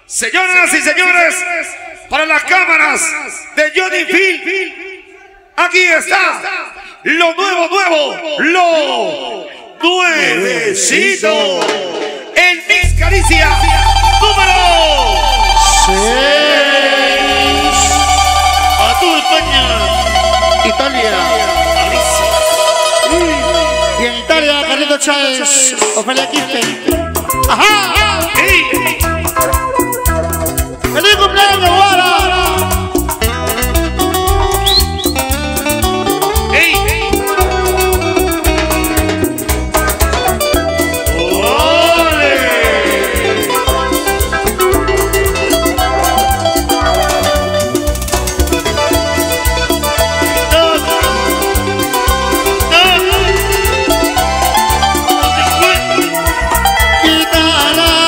Señoras y señores, para las cámaras de Johnny Phil, aquí está lo nuevo, lo nuevecito. El Mix Caricia número 6. A tu España, Italia, Y en Italia, Carlito Chávez, Ofelia Quispe. ¡Ajá! ¡Feliz cumpleaños, Guara! Quita la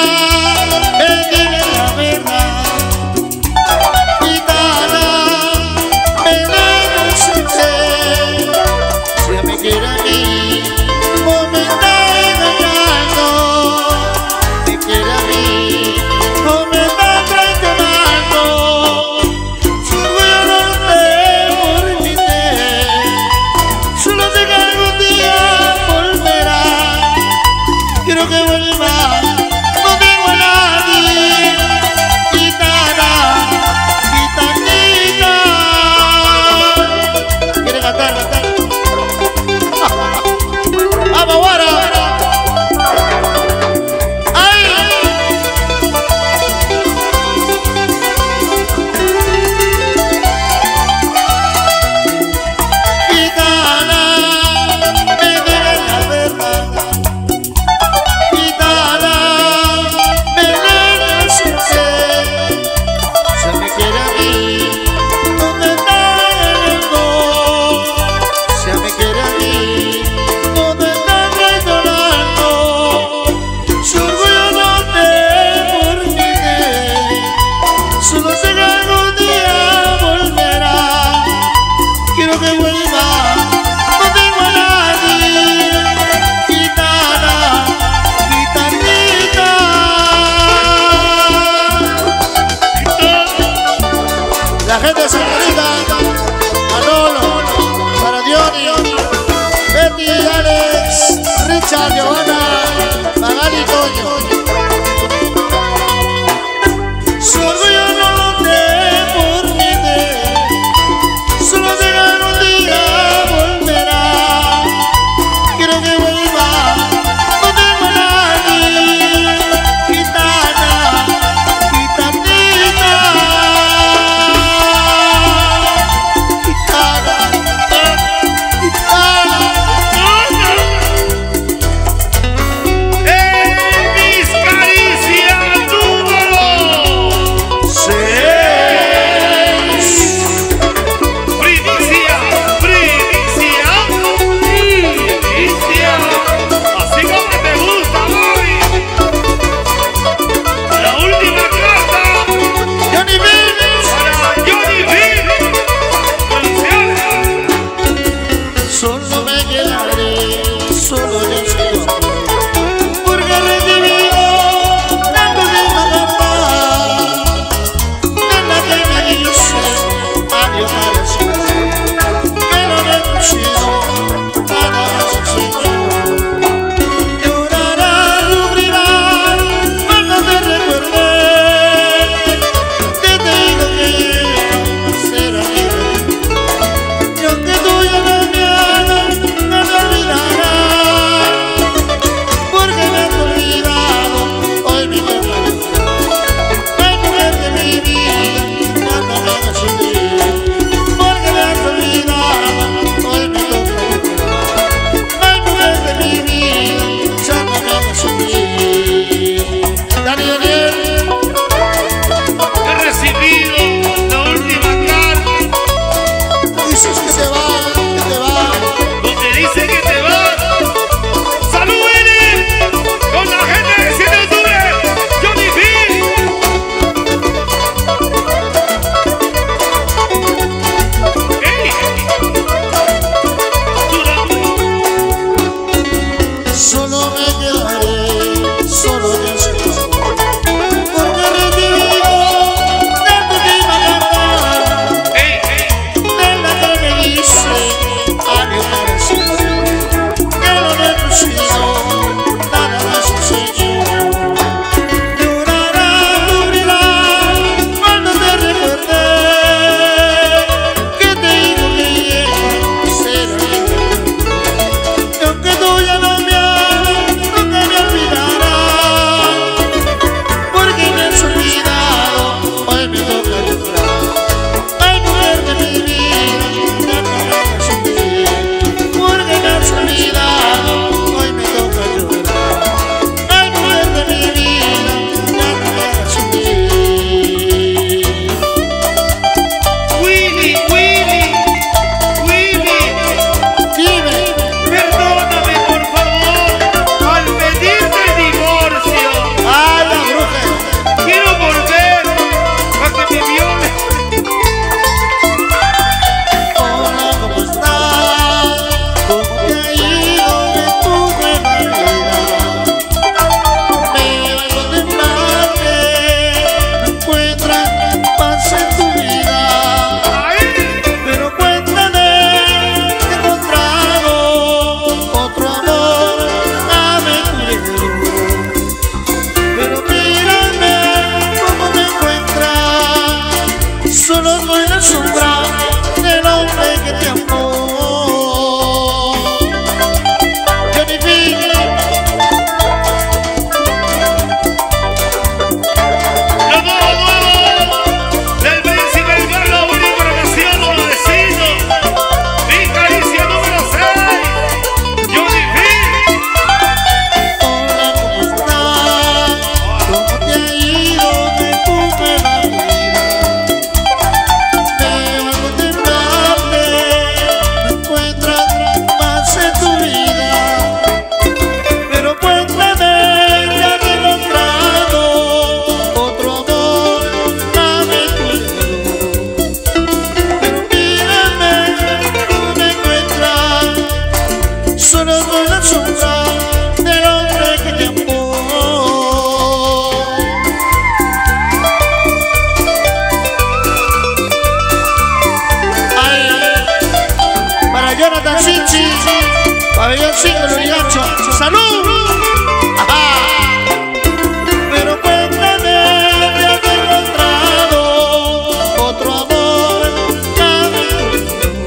Pabellón 5, el Origacho. ¡Salud! ¡Ajá! Pero cuéntame de haber encontrado otro amor camino.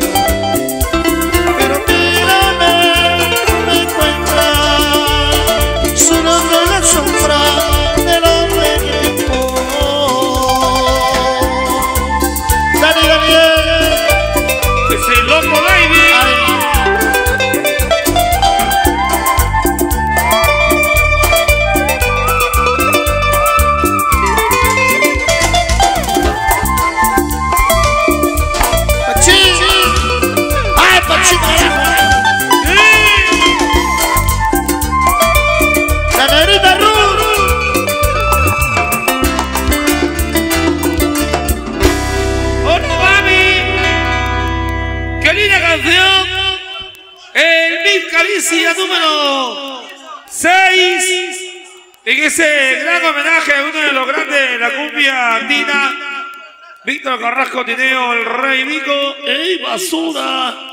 Pero mírame, me encuentras solo con la sombra del hombre que te amó. Dani, Daniel. Ese loco baby. El Miss Caricia número 6. En ese gran homenaje a uno de los grandes de la cumbia andina, Víctor Carrasco Tineo, el Rey Mico. ¡Ey, basura!